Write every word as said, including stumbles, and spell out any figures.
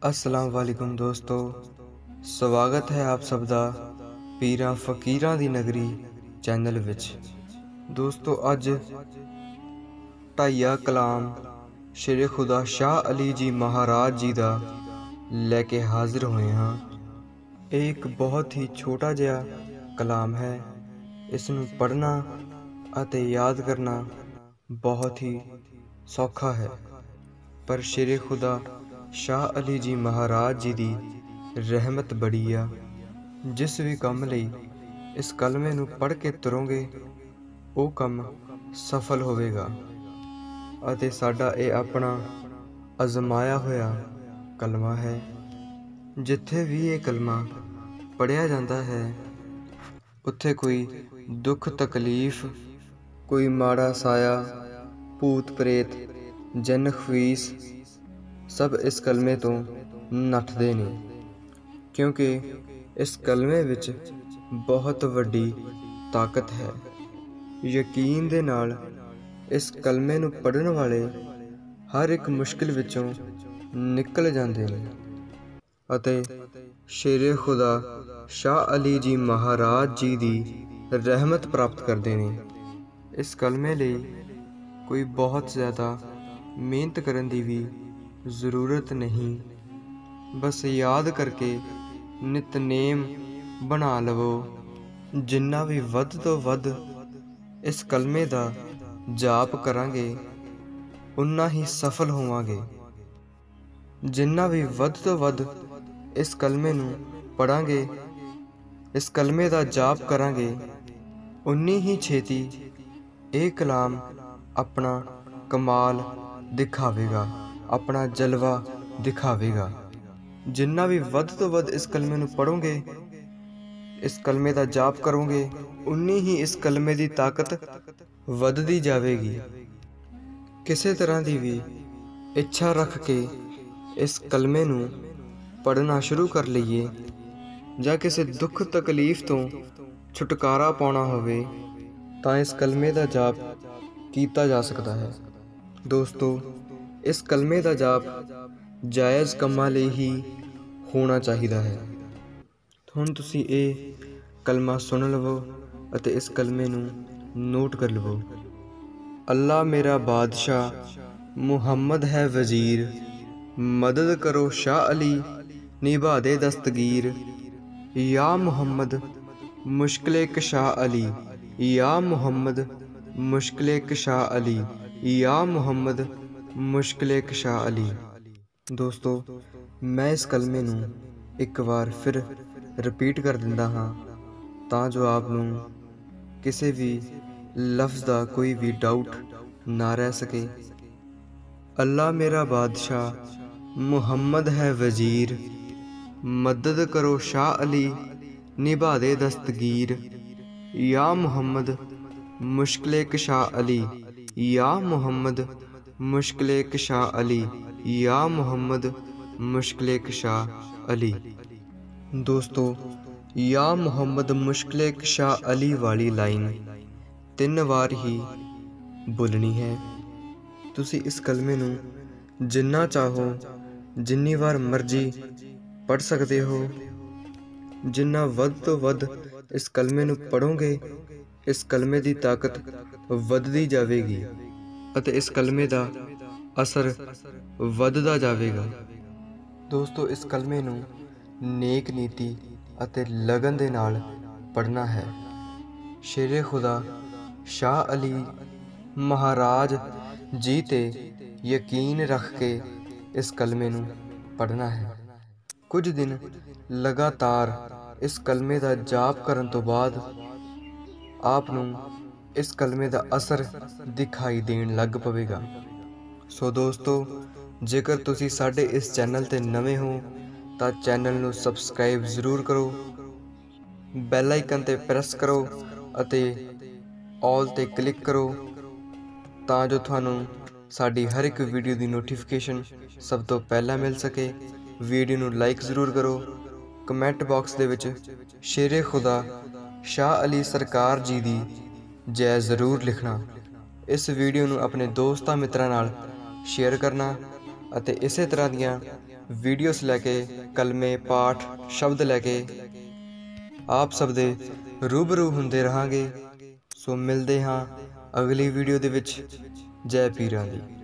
अस्सलाम वालेकुम दोस्तों, स्वागत है आप सब दा पीरां फकीरां दी नगरी चैनल विच। दोस्तों अज ढाईया कलाम श्री खुदा शाह अली जी महाराज जी दा लैके हाजिर होए हाँ। ये एक बहुत ही छोटा जिहा कलाम है। इसनूं पढ़ना अते याद करना बहुत ही सौखा है, पर श्री खुदा शाह अली जी महाराज जी दी रहमत बड़ी आ। जिस भी काम लई इस कलमे नूं पढ़ के तुरोगे वो काम सफल होवेगा अते साडा ये अपना अजमाया होया कलमा है। जिथे भी ये कलमा पढ़िया जाता है उत्थे कोई दुख तकलीफ, कोई माड़ा साया, भूत प्रेत, जिन खवीस सब इस कलमे तो नठदे ने, क्योंकि इस कलमे विच बहुत वड्डी ताकत है। यकीन दे नाल इस कलमे नूं पढ़न वाले हर एक मुश्किल विचों निकल जांदे ने अते शेरे खुदा शाह अली जी महाराज जी दी रहमत प्राप्त करते ने। इस कलमे लई कोई बहुत ज़्यादा मेहनत करन दी भी ज़रूरत नहीं, बस याद करके नितनेम बना लवो। जिन्ना भी वध तो वध इस कलमे दा जाप करांगे उन्ना ही सफल होवांगे। जिन्ना भी वध तो वध इस कलमे नूं पढ़ांगे, इस कलमे दा जाप करांगे, उन्नी ही छेती ये कलाम अपना कमाल दिखावेगा, अपना जलवा दिखावेगा। जिन्ना भी वध तो वध इस कलमे नूं पढ़ोगे, इस कलमे दा जाप करोगे, उन्नी ही इस कलमे दी ताकत वधदी जावेगी। किसी तरह की भी इच्छा रख के इस कलमे नूं पढ़ना शुरू कर लईए, जां किसी दुख तकलीफ तो छुटकारा पाउणा होवे तां इस कलमे दा जाप कीता जा सकता है। दोस्तों इस कलमे दा जाप जायज़ कम्मां लई ही होना चाहिदा है। हुण तुसीं ये कलमा सुन लवो अते इस कलमे नूं नोट कर लवो। अल्लाह मेरा बादशाह, मुहम्मद है वज़ीर, मदद करो शाह अली निभा दे दस्तगीर। या मुहम्मद मुश्किले कशा अली, या मुहम्मद मुश्किले कशा अली, या मुहम्मद मुश्किले कशा अली। दोस्तों मैं इस कलमे नूं एक बार फिर रिपीट कर दिंदा हाँ तां जो आप नूं किसी भी लफ्ज़ दा कोई भी डाउट ना रह सके। अल्लाह मेरा बादशाह, मुहम्मद है वज़ीर, मदद करो शाह अली निभा दे दस्तगीर। या मुहम्मद मुश्किले कशा अली, या मुहम्मद मुश्किले कशा अली, या मुहम्मद मुश्किले कशा अली। दोस्तों या मुहम्मद मुश्किले कशा अली वाली लाइन तीन बार ही बोलनी है। तुसी इस कलमे नूं जिन्ना चाहो जिन्नी बार मर्जी पढ़ सकते हो। जिन्ना वध तो वध इस कलमे नूं पढ़ोगे, इस कलमे दी ताकत वधदी जावेगी अते इस कलमे दा असर वधदा जावेगा। दोस्तों इस कलमे नूं नेक नीति अते लगन दे नाल पढ़ना है। शेरे खुदा शाह अली महाराज जी ते यकीन रख के इस कलमे नूं पढ़ना है। कुछ दिन लगातार इस कलमे दा जाप करन तो बाद आप नूं इस कलमे दा असर दिखाई देण लग पवेगा। सो दोस्तों जेकर तुसी साडे इस चैनल ते नवे हो तां चैनल नूं सबसक्राइब ज़रूर करो, बैल आइकन ते प्रेस करो अते ऑल ते क्लिक करो तां जो तुहानूं साडी हर एक वीडियो दी नोटिफिकेशन सब तो पहला मिल सके। वीडियो नूं लाइक ज़रूर करो। कमेंट बॉक्स दे विच शेरे खुदा शाह अली सरकार जी दी जय ज़रूर लिखना। इस वीडियो नूं अपने दोस्तां मित्रां नाल शेयर करना अते इसे तरह दीयां ਵੀਡੀਓਸ ਲੈ ਕੇ, ਕਲਮੇ, ਪਾਠ, ਸ਼ਬਦ ਲੈ ਕੇ ਆਪ ਸਭ ਦੇ ਰੂਬਰੂ ਹੁੰਦੇ ਰਹਾਂਗੇ। ਸੋ ਮਿਲਦੇ ਹਾਂ ਅਗਲੀ ਵੀਡੀਓ ਦੇ ਵਿੱਚ। ਜੈ ਪੀਰਾਂ ਦੀ।